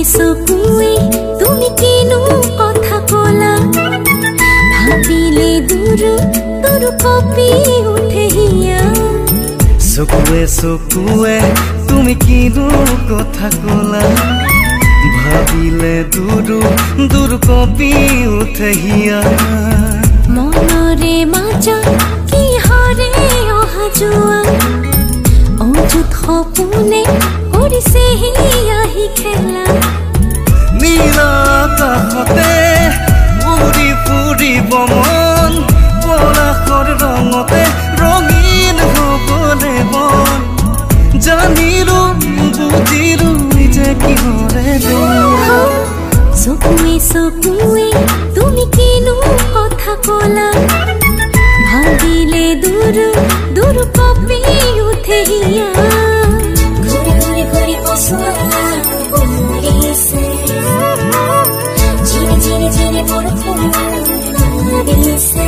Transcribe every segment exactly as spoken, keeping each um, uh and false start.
सकुवे तुमी किनु कथा कोला भाबिले दूर दूर कपि उठे हिया सकुवे सकुवे तुमी किनु कथा कोला भाबिले दूर दूर कपि उठे हिया मनरे माजा कि हरे अहा जुआ अजुत सपने কৰিছে হিয়াহি খেলা নীলা আকাশতে উৰি ফুৰিব মন পলাশৰ ৰঙতে ৰঙীন হ'বলে মন জানিলো বুজিলো যে কিহৰে চকুৱে চকুৱে তুমি কিনো কথা ক'লা ভাবিলে দূৰ দূৰ কপি উঠে হিয়া Gini gini gini bora fumar dice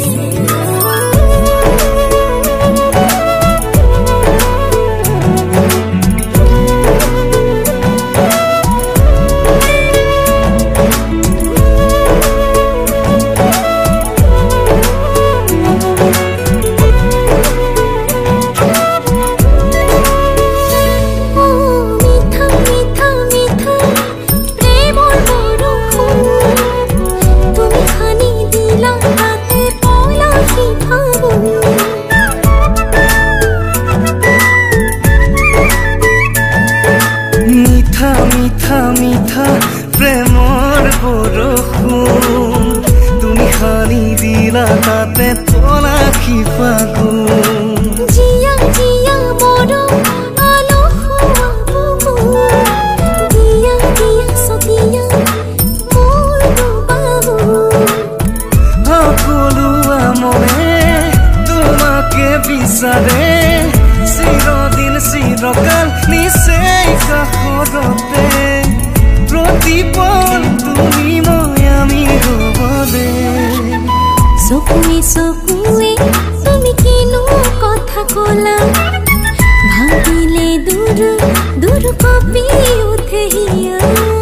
তাতে তলাখি ফাগু জিয়া জিয়া বড় আলো হওয়া দিয়া দিয়া সতিয়া মোর বাবু সকলো মনে তোমাকে বিচাৰে চিৰদিন চিৰকাল নিচেই কাষৰতে প্ৰতিপল তুমি মই আমি হ'বলে সকুৱে সকুৱে তুমি কিনো কথা ক'লা ভাবিলে দূৰ দূৰ কপি উঠে হিয়া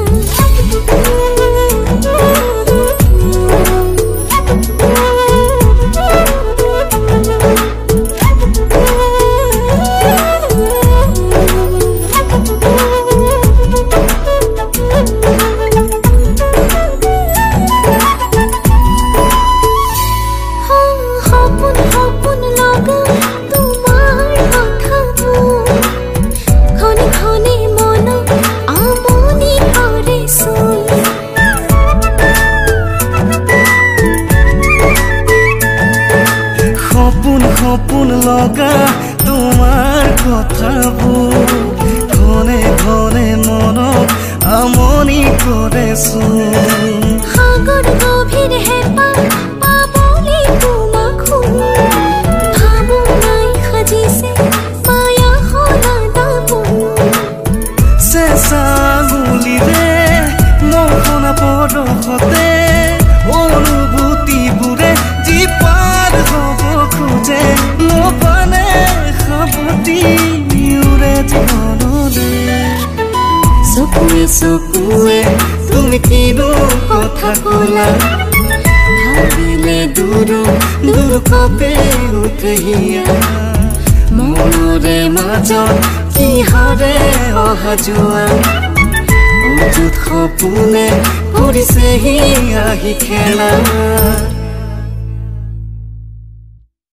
সপোন লগা তোমাৰ কথাবোৰ ঘনে ঘনে মনত আমনি কৰেচোন সাগৰ গভীৰ হেঁপাহ পাবলে তোমাক ভাবো নাই সাজিছে মায়া হলা দাবো চেঁচা গুলিৰে মোহনা পৰশতে অনুভূতিবোৰে যি পাৰ হ'ব খোজে নপানে সাৱতি উৰে জীৱনলে চকুৱে চকুৱে তুমি কিনো কথা ক'লা ভাবিলে দূৰ দূৰ কপি উঠে হিয়া মনৰে মাজত কিহৰে অহা যোৱা অযুত সপোনে কৰিছে হিয়াহি খেলা